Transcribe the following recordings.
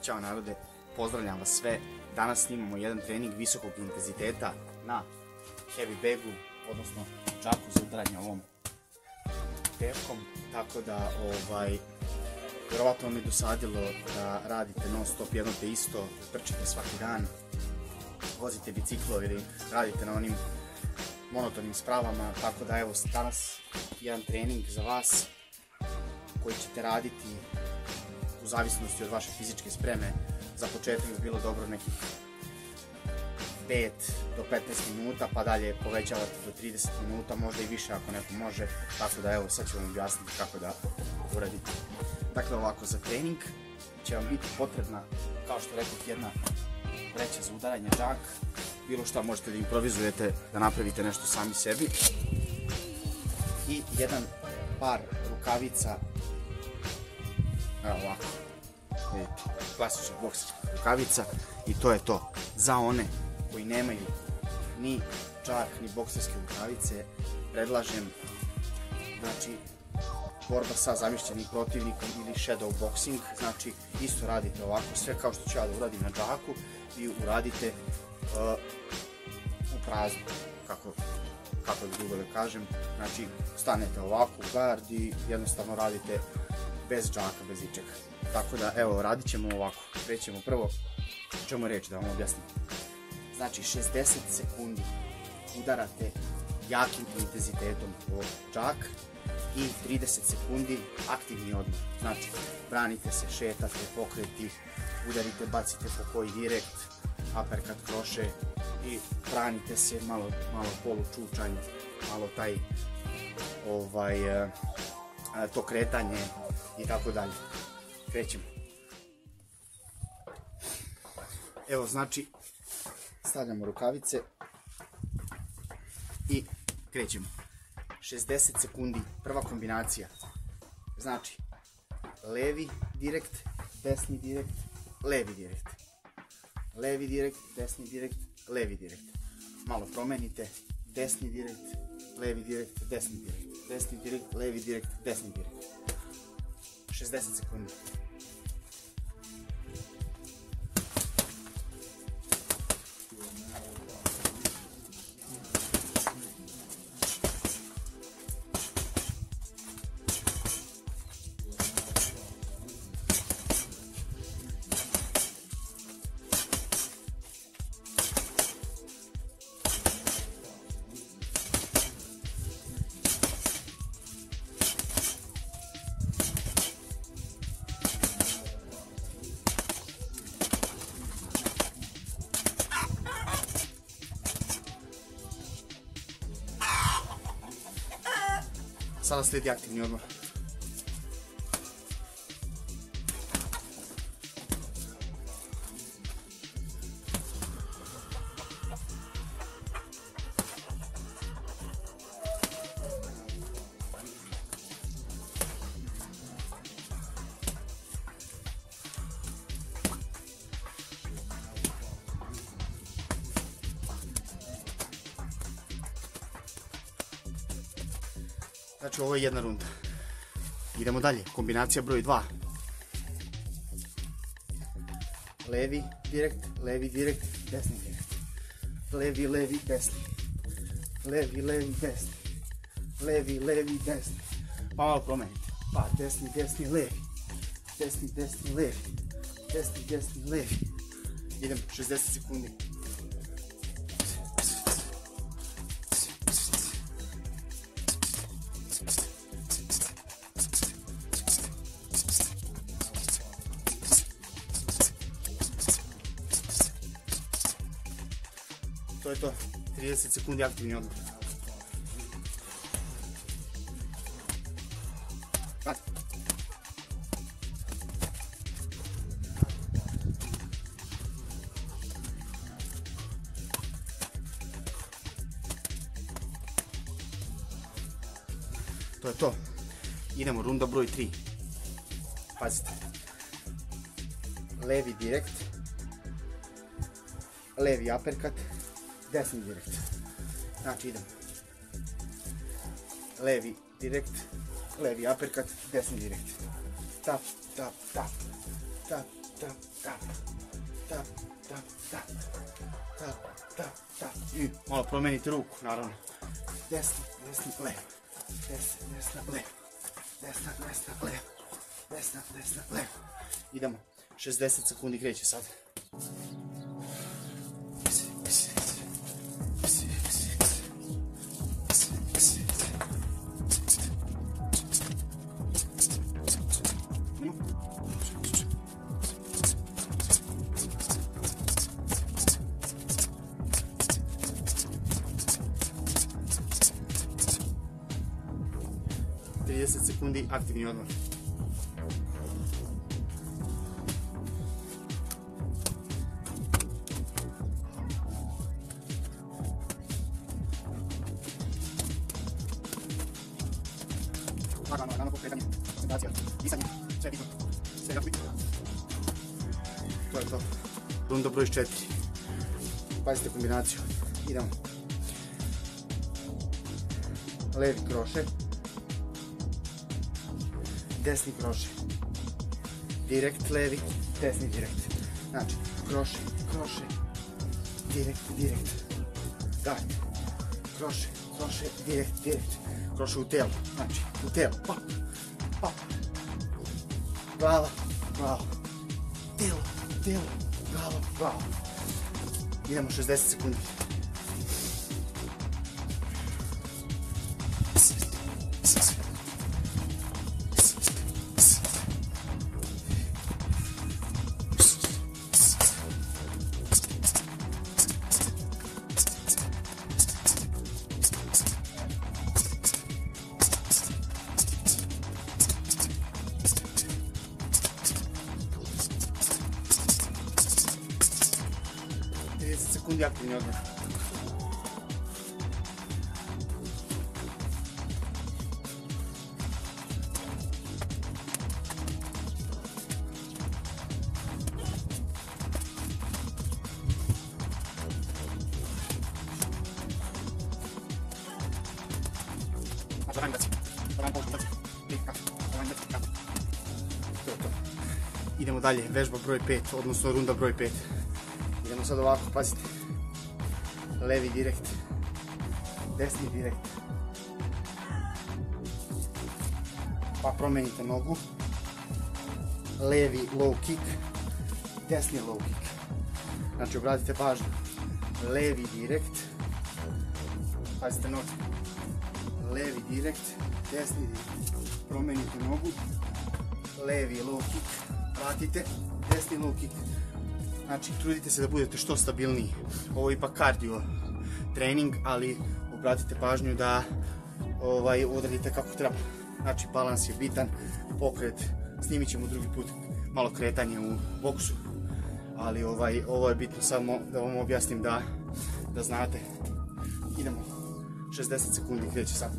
Ćao narode, pozdravljam vas sve. Danas snimamo jedan trening visokog intenziteta na heavy bagu, odnosno džaku za udaranje ovom teškom. Tako da, vjerovatno vam je dosadilo da radite non stop jedno te isto, trčite svaki dan, vozite biciklo ili radite na onim monotonim spravama. Tako da evo, danas jedan trening za vas koji ćete raditi u zavisnosti od vaše fizičke spreme. Za početak bi bilo dobro nekih 5 do 15 minuta, pa dalje povećavate do 30 minuta, možda i više ako neko može. Tako da evo, sad ću vam objasniti kako da uradite. Dakle, ovako, za trening će vam biti potrebna, kao što rekoh, jedna vreća za udaranje džak. Bilo šta možete da improvizujete, da napravite nešto sami sebi. I jedan par rukavica, evo ovako, vidite, klasična bokserska rukavica, i to je to. Za one koji nemaju ni džak ni bokserske rukavice, predlažem, znači, borba sa zamišljenim protivnikom ili shadow boxing. Znači, isto radite ovako, sve kao što ću ja da uradim na džaku, vi uradite u praznu, kako da dugo da kažem. Znači, stanete ovako u gard i jednostavno radite bez džaka, bez ičega. Tako da, evo, radit ćemo ovako. Krećemo prvo, o čemu je reč, da vam objasnim. Znači, 60 sekundi udarate jakim intenzitetom po džak i 30 sekundi aktivni odmor. Znači, branite se, šetate, pokreti, udarite, bacite po koji direkt, uppercut, kroše i branite se, malo polu čučanj, malo taj to kretanje i tako dalje. Krećemo. Evo, znači, stavljamo rukavice i krećemo. 60 sekundi, prva kombinacija. Znači, levi direkt, desni direkt, levi direkt. Levi direkt, desni direkt, levi direkt. Malo promenite, desni direkt, levi direkt, desni direkt. Desni direkt, levi direkt, desni direkt. 60 sekundi. Sada slijedi aktivni odmor. Znači, ovo je jedna runda. Idemo dalje. Kombinacija broj 2. Levi direkt, desni direkt. Levi, desni. Levi, desni. Levi, desni. Pa malo promenite. Pa desni, levi. Desni, levi. Desni, levi. Idemo, 60 sekundi. To je to, 30 sekundi aktivni odmor. To je to. Idemo, runda broj 3. Pazite. Levi direkt, levi uppercut, desni direkt. Znači, idemo. Levi direkt, levi uppercut, desni direkt. Tap, tap, tap, tap, tap, tap, tap, tap, tap, tap, tap, tap. I malo promenite ruku, naravno. Desna, desna, levo. Desna, desna, levo. Desna, desna, levo. Desna, desna, levo. Idemo. 60 sekundi kreće sad. Sekundi aktivni odmor. Lagano pokretanje, koncentracija, disanje, sve bitno, sve jako bitno. To je to. Runda broj 4. Pazite kombinaciju. Idemo. Levi kroše. Desni kroše. Direkt levi, desni direkt. Znači, kroše, kroše, direkt, direkt. Dalje. Kroše, kroše, direkt, direkt. Kroše u telo, znači, u telo. Pop, pop. Glava, glava. Telo, telo, glava, glava. Idemo 60 sekundi. Sekundi aktivni odmor. Idemo dalje, vežba broj 5, odnosno runda broj 5. Idemo sad ovako, pazite. Levi direkt, desni direkt. Pa promenite nogu. Levi low kick, desni low kick. Znači obratite pažnju. Levi direkt. Pazite nogu. Levi direkt, desni direkt. Promenite nogu. Levi low kick. Vratite, desni low kick. Znači, trudite se da budete što stabilniji. Ovo je ipak kardio trening, ali obratite pažnju da odradite kako treba. Znači, balans je bitan, pokret, snimit ćemo drugi put malo kretanje u boksu, ali ovo je bitno samo da vam objasnim da znate. Idemo, 60 sekundi kreće sad.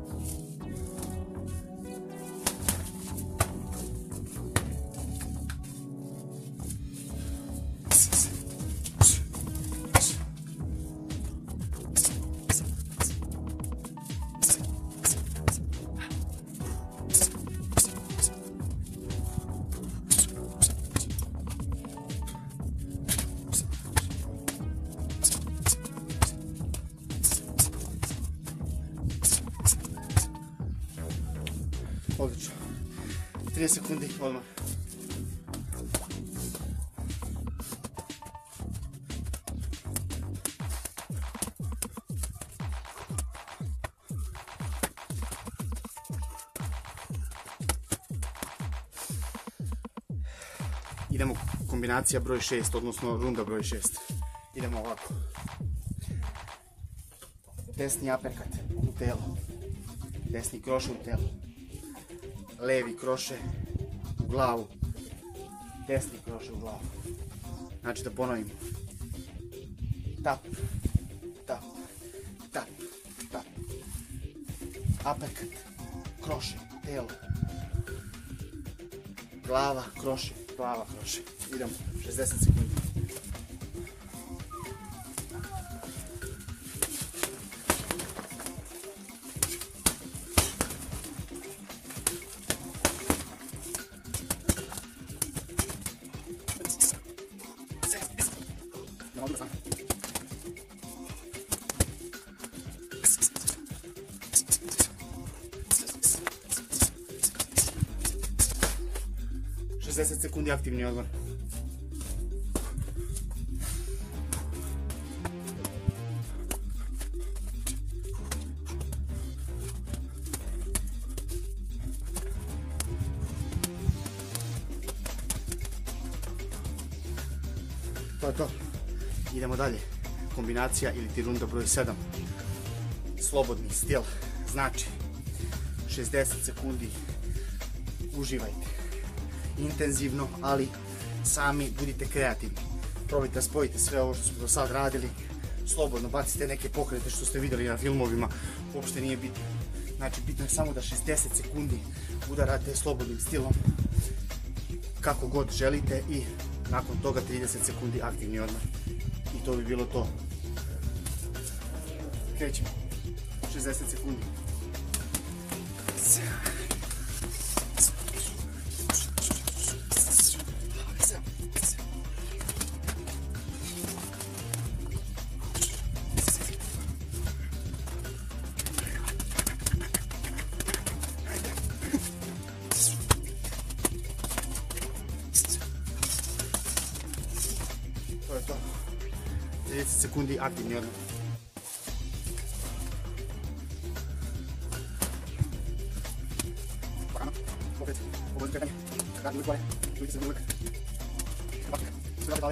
Odlično. 30 sekundi odmah. Idemo kombinacija broj 6, odnosno runda broj 6. Idemo ovako. Desni aperkat u telo. Desni kroše u telo. Levi kroše u glavu, desni kroše u glavu. Znači da ponovimo. Tap, tap, tap, tap. Aperkat, kroše, telo. Glava, kroše, glava, kroše. Idemo, 60 sekundi. Šezdeset sekundi aktivni odmor. To je to. Idemo dalje. Kombinacija ili ti runda broj 7. Slobodni stil. Znači, 60 sekundi uživajte. Intenzivno, ali sami budite kreativni. Probajte da spojite sve ovo što smo do sad radili. Slobodno bacite neke pokrete što ste vidjeli na filmovima. Uopšte nije bitno. Znači, bitno je samo da 60 sekundi udarate slobodnim stilom kako god želite i nakon toga 30 sekundi aktivni odmor. I to bi bilo to. Krećemo. 60 sekundi. To je to. 30 sekundi aktivni odmor. Opet, ovo skretanje. Radi uvijek gore. Uvijek se uvijek. Sve radi dalje.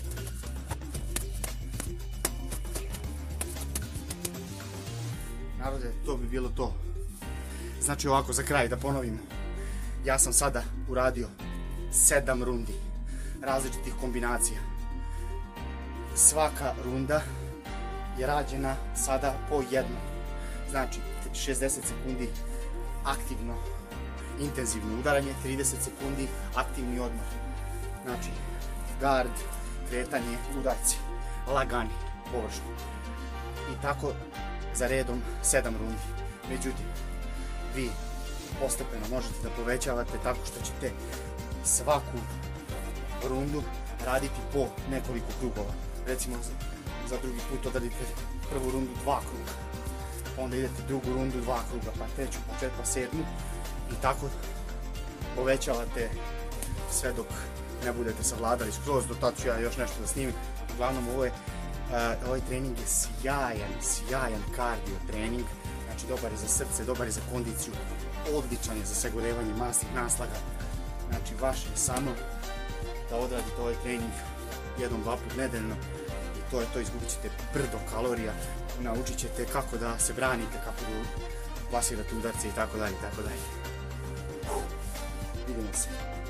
Narode, to bi bilo to. Znači ovako, za kraj da ponovimo. Ja sam sada uradio 7 rundi različitih kombinacija. Svaka runda je rađena sada po jednom. Znači 60 sekundi aktivno, intenzivno udaranje, 30 sekundi aktivni odmor. Znači gard, kretanje, udarci, lagani, površno. I tako za redom 7 rundi. Međutim, vi postepeno možete da povećavate tako što ćete svaku rundu raditi po nekoliko krugova. Recimo za drugi put odradite prvu rundu 2 kruga, pa onda idete drugu rundu 2 kruga, pa treću, pa četvrtu, pa sedmu i tako povećavate sve dok ne budete savladali skroz. Do tad ću ja još nešto da snimim. Uglavnom ovaj trening je sjajan kardio trening, znači dobar je za srce, dobar je za kondiciju, odličan je za sagorevanje masnih naslaga. Znači vaše je samo da odradite ovaj trening 1-2 put nedeljno i to je to, izgubit ćete brdo kalorija, naučit ćete kako da se branite, kako da plasirate udarce i tako dalje, tako dalje. Vidimo se.